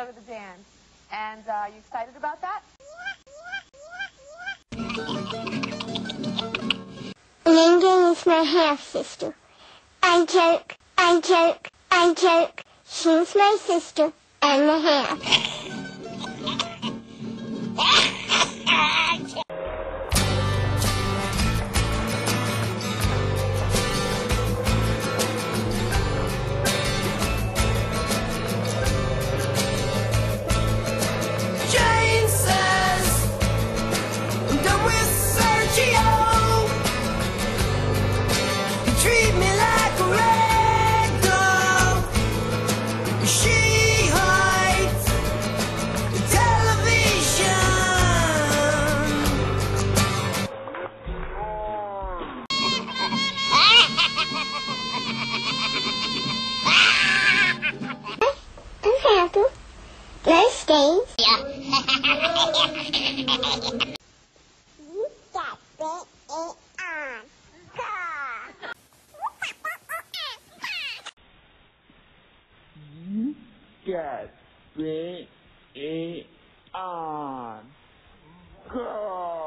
go to the dance. And you excited about that? Linda is my half-sister. I joke, I joke, I joke. She's my sister and a half. Treat me like a rag doll. She hides the television. I'm happy. Let's stay. Yeah. You got it on. Get it on. Go.